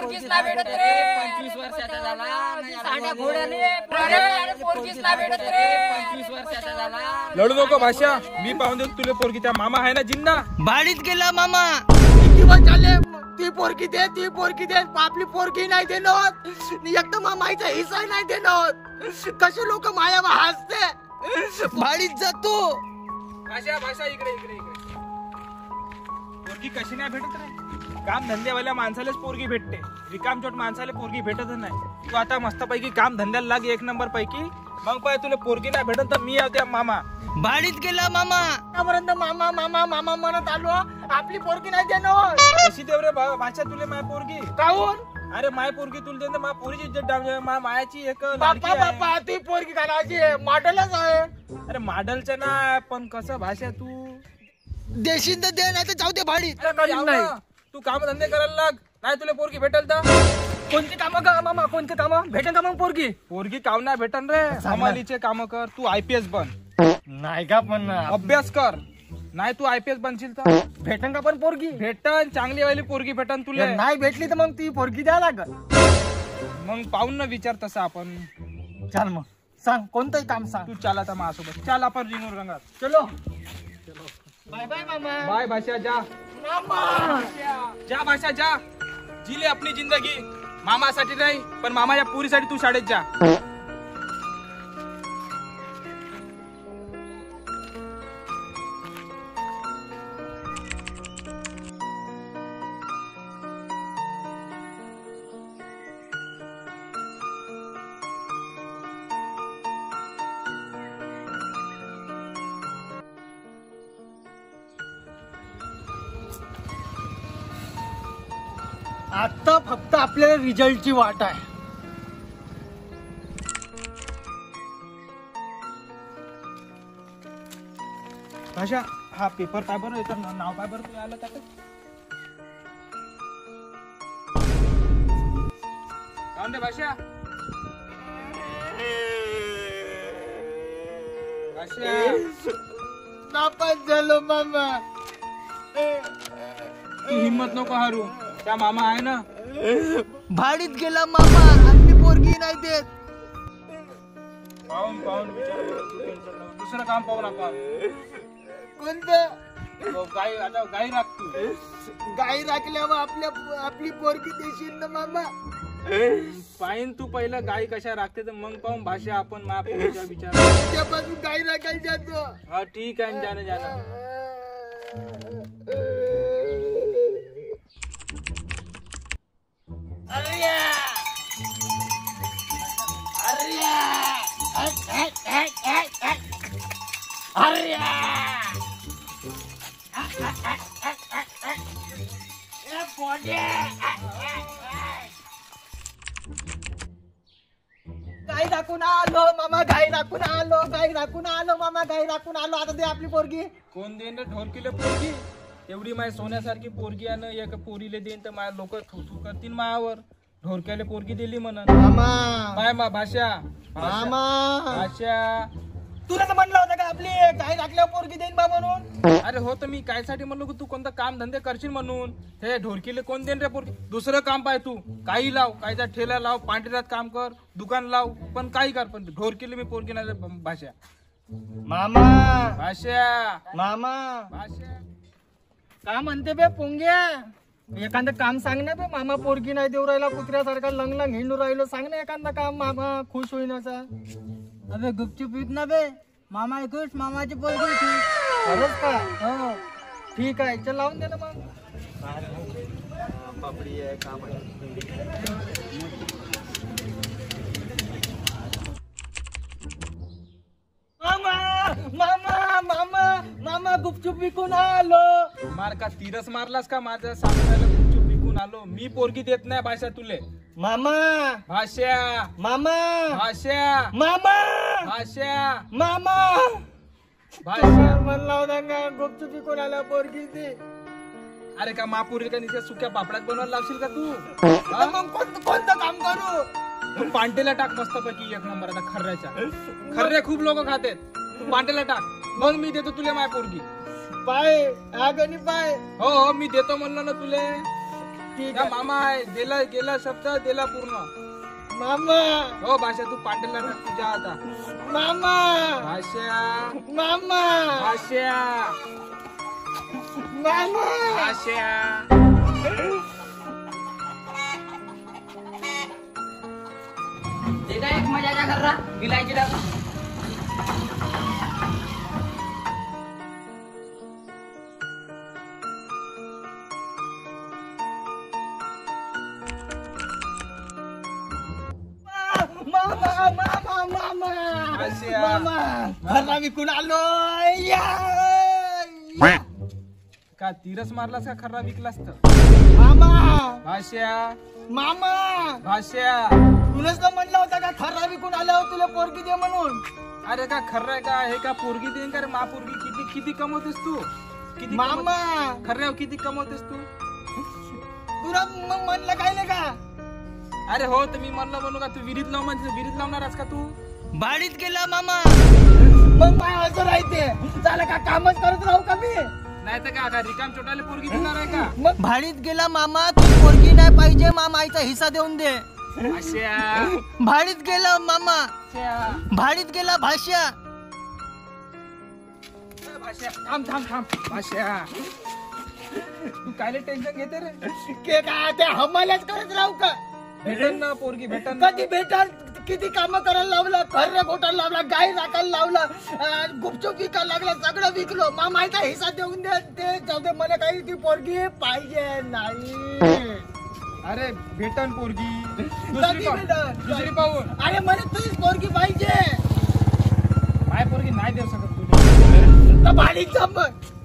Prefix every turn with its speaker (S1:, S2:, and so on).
S1: पोरगीच ना भेटत रे. 25 वर्षाचा झाला साड्या घोड्याने पोरगीच ना भेटत रे. 25 वर्षाचा झाला.
S2: लढू नको भाषा, मी पाहून देतो तुला पोरगी. त्या मामा आहे ना जिन्ना,
S3: भाडीत गेला मामा. किती वाजले? ती पोरगी दे, ती पोरगी दे. आपली पोरगी नाही देणार, एकदम मामाईचा हिस्सा नाही देणार. कसे लोक मायावर हसते. भाडीत जातो.
S2: भाषा भाषा इकडे इकडे इकडे. पोरगी कशी नाही भेटत रे? काम धंद्यावाल्या माणसालाच पोरगी भेटते, रिकामचोट माणसाला पोरगी भेटतच नाही. तू आता मस्तपैकी काम धंद्याला लाग 1 नंबर पैकी. मग पाय तुला पोरगी नाही भेटत तर मी त्या मामा.
S3: भाडीत गेला मामा. आतापर्यंत मामा मामा मामा म्हणत आलो, आपली पोरगी नाही देणार.
S2: कशी देव रे भाषा तुला माय पोरगी?
S3: काहून?
S2: अरे माय पोरगी तुला दे, मा पोरीची इज्जत डावली. मायाची एक
S3: बाप्पा बाप्पा, ती पोरगी घालायची मॉडेलच आहे.
S2: अरे मॉडेलचं ना, पण कसं भाषा तू
S3: देशील तर दे, नाही तर जाऊ दे भाडीत.
S2: नाही तू काम धंदे करायला लाग, नाही तुला पोरगी भेटेल तर.
S3: कोणती कामं का मामा? कोणती कामं भेटेल का मग पोरगी?
S2: पोरगी काम नाही भेटन रे. हमालीचे काम कर. तू IPS बन.
S3: नाही का पण
S2: अभ्यास कर. नाही तू IPS बनशील तर
S3: भेटन का पण पोरगी?
S2: भेटन, चांगली वाली पोरगी भेटन तुला.
S3: नाही भेटली तर मग ती पोरगी द्या लागल.
S2: मग पाहून ना विचार तसं आपण.
S3: चल मग सांग, कोणतंही काम सांग.
S2: तू चाल आता माझ्यासोबत. चाल आपण रिंगूर रंगात.
S3: चलो. बाय बाय मामा.
S2: बाय भाषा, जा
S3: मामा.
S2: जा भाषा जा. जिले अपनी जिंदगी. मामासाठी नाही पण मामाच्या पुरीसाठी तू शाळेत जा.
S3: आता फक्त आपल्याला रिझल्टची वाट आहे.
S2: भाषा हा पेपर काय बरं याचं नाव काय बरं तू आलं त्याचं? जाऊन दे भाषा. भाषा
S3: नापास झालो मामा.
S2: तू हिम्मत नको हारू. त्या मामा आहे ना.
S3: भाडीत गेला मामा, आपली पोरगी नाही देत.
S2: पाहून पाहून विचार करून तू टेन्शन नको. दुसरं काम पाहून आपण.
S3: कोणतं?
S2: गाई आता गाई राख तू.
S3: गाई राखल्यावर आपली पोरगी देशील ना मामा?
S2: पाहिन तू पहिलं गाई कशा राखते तर मग पाहून भाषा आपण महापुरुषा विचार.
S3: त्यापासून गाई राखायला जातो.
S2: हा ठीक आहे, जाणं जाणं.
S3: गाई राखून आलो मामा, गाई राखून आलो, गाई राखून आलो मामा, गाई राखून आलो. आता दे आपली पोरगी.
S2: कोण देईन रे ढोरकीले पोरगी? एवढी माय सोन्यासारखी पोरगी आहे ना, एक पोरीले देईन तर माझ्या लोक थू करतील मायावर. ढोरक्याले पोरगी दिली म्हणून.
S3: मामा
S2: काय भाषा
S3: मामा,
S2: भाषा
S3: तुला तर म्हणलं होतं का आपली गाई राखल्यावर पोरगी देईन बा म्हणून?
S2: अरे हो तर मी कायसाठी म्हणलो की तू कोणतं काम धंदे करशील म्हणून. हे ढोरकीले कोण देईन रे पोरगी? दुसरं काम पाय तू. काही लाव, कायचा ठेला लाव, पांढऱ्यात काम कर, दुकान लाव, पण काही कर, पण ढोरकीले मी पोरगी नाही रे भाषा.
S3: मामा
S2: भाषा
S3: मामा
S2: भाषा
S3: का म्हणते बे पोंग्या? एखादं काम सांग ना बे. मामा पोरगी नाही देऊ राहिला, कुत्र्यासारखा लंग लंग हिंडू राहिलो. सांग ना एखादं काम, मामा खुश होईन असा.
S4: अबे गुपचूप येत ना बे. मामा खुश, मामाची पोरगी खुश.
S3: खरंच का? हो ठीक आहे, चल लावून दे ना मग.
S2: पापडी आहे काम आहे.
S3: मामा मामा मामा मामा गुपचूप विकून आलो.
S2: मार का तीरस मारलास का? माझ्या सासऱ्याला गुपचूप विकून आलो. मी पोरगी देत नाही भाषा तुले.
S3: मामा
S2: भाषा
S3: मामा
S2: भाषा
S3: मामा
S2: भाषा
S3: मामा
S2: भाषा
S3: म्हणला होता का गुपचूप विकून आला पोरगी ती.
S2: अरे का महापुरी का निश्चित सुक्या पापड्यात बनवायला लावशील का तू?
S3: आता मग कोणतं काम करू?
S2: तू पांटेला टाक मस्तपैकी 1 नंबर. आता खर्ऱ्याच्या खर्रे खूप लोक खातात. तू पांटेला टाक, मग मी देतो तुला माय पोरगी.
S3: पाय आगनी पाय.
S2: हो हो मी देतो म्हणलं ना तुले.
S3: ठीक
S2: या
S3: आहे
S2: मामा आहे गेला शब्द दिला पूर्ण.
S3: मामा
S2: हो भाषा तू पाटीलला टाक तुझ्या आता.
S3: मामा
S2: भाषा
S3: मामा
S2: भाषा
S3: मामा
S2: भाषा.
S1: ते काय एक मजाच्या घरला गिलायची डबा.
S3: मामा मामा मामा
S2: आशिया.
S3: मामा घरला विकून आलो
S2: का तीरच मारलास का खर्रा विकलास तर.
S3: मामा
S2: भाषा
S3: मामा
S2: भाषा.
S3: तुलाच तर म्हणलं होतं का खरा विकून आल्यावर तुला पोरगी दे म्हणून.
S2: अरे का खर्रा आहे का हे का पोरगी देईन का रे मा पोरगी. किती किती कमवतेस तू किती
S3: मामा
S2: खर्यावर किती कमवतेस तू.
S3: तुला मग म्हणलं काय नाही का.
S2: अरे हो तर मी म्हणलं म्हणू का तू विहिरीत लाव म्हणजे विहिरीत लावणारच का तू.
S3: भाडीत गेला मामा मग माय असं राहते झालं का कामच करत राहू का मी.
S2: नाही तर का रिकाम चोटाले पोरगी देणार आहे का.
S3: मग भाडीत गेला मामा तू पोरगी नाही पाहिजे मामाईचा हिस्सा देऊन दे.
S2: भाषा
S3: भाडीत गेला मामा भाडीत गेला भाषा.
S2: भाषा थांब थांब थांब. भाषा तू कायले टेन्शन घेते रे.
S3: के काय ते हमाल्याच करत राहू का.
S2: भेटन ना पोरगी भेटन ना.
S3: कधी भेटाल किती काम करायला लावलं खर्रे घोटायला लावला गाय राखायला लावलं गुपचूप विकायला लागला सगळं विकलो मामाईचा हिस्सा देऊन दे. ते जाऊ दे मला काही ती पोरगी पाहिजे नाही.
S2: अरे भेटन पोरगी
S3: कधी भेटन?
S2: दुसरी पाहू.
S3: अरे मला तुझीच पोरगी पाहिजे.
S2: माय पोरगी नाही देऊ शकत तुला.
S3: तर भाडीत जा मग.